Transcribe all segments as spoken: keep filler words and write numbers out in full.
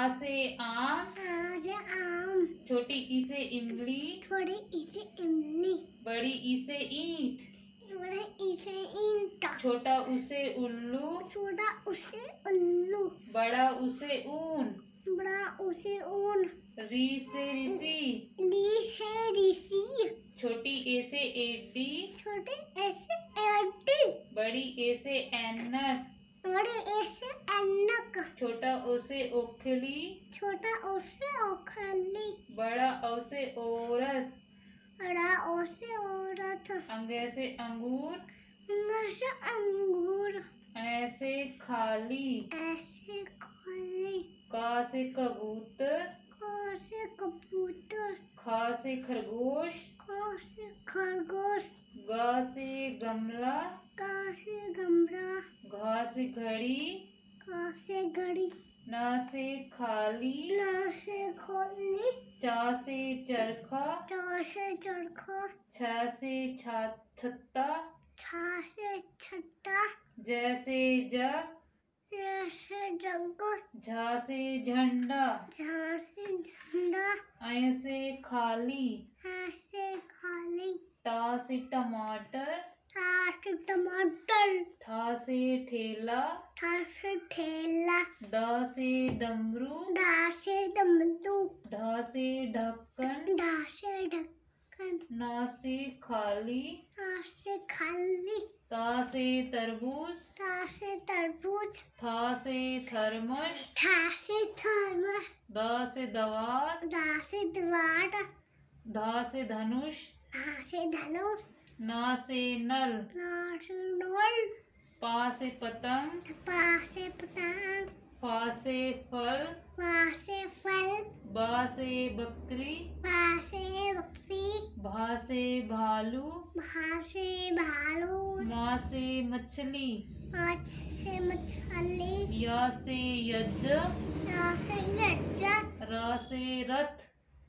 आ से आम, आ से आम, छोटी ई से इमली, छोटी ई से इमली, बड़ी ई से ईंट, बड़े ई से ईंट, छोटा ऊ से उल्लू, छोटा ऊ से उल्लू, बड़ा ऊ से ऊन, बड़ा ऊ से ऊन, री से ऋषि, ली से ऋषि, छोटी ए से एडी, छोटे ए से एडी, बड़ी ए से ऐनक, बड़े ए से ऐनक, छोटा ओ से ओखली, छोटा ओ से ओखली, बड़ा ओ से औरत, बड़ा ओ से औरत, अंगे से अंगूर, अंग से अंगूर, ऐसे खाली, ऐसे खाली, का से कबूतर, का से कबूतर, खा से खरगोश, का से खरगोश, गा से गमला, का से गमला, घा से घड़ी, का से घड़ी, ना से खाली, ना से खोली, चा से चरखा, चा से चरखा, छ से छा छत्ता, छा से छत्ता, जैसे जग, जैसे जग, झा से झंडा, झा से झंडा, ऐसे खाली, ऐसे खाली, टा से टमाटर, ता से टमाटर, था से ठेला, था से ठेला, दा से डमरू, दा से डमरू, ढा से ढक्कन, ढा से ढक्कन, ना से खाली, ता से खाली, ता से तरबूज, ता से तरबूज, था से थर्मस, था से थर्मस, दा से दवात, दा से दीवार, धा से धनुष, धा से धनुष, ना से नल, ना से नल, पा से पतंग, पा से पतंग, फा से फल, पा से फल, बा से बकरी, पा से बक्सी, भा से भालू, भा से भालू, मा से मछली, माछ से मछली, या से यज्ञ, या से यज्जा, रा से रथ,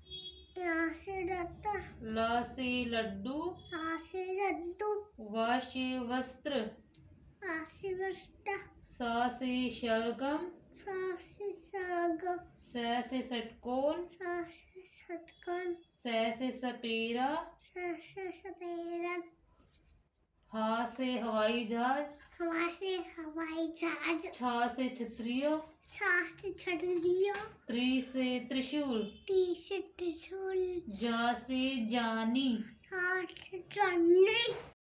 या से रत, ला से लड्डू, या से लड्डू, वा से वस्त्र, आ से वस्ता, सा से शलगम, सा से साग, स से षटकोण, सा से शतकन, स से सपेरा, सा से सपेरा, हा से हवाई जहाज, हवा से हवाई जहाज, छा से क्षत्रिय, छा से छतरिया, त्रि से त्रिशूल, टी से त्रिशूल, जा से जानी, ता से चन्नी,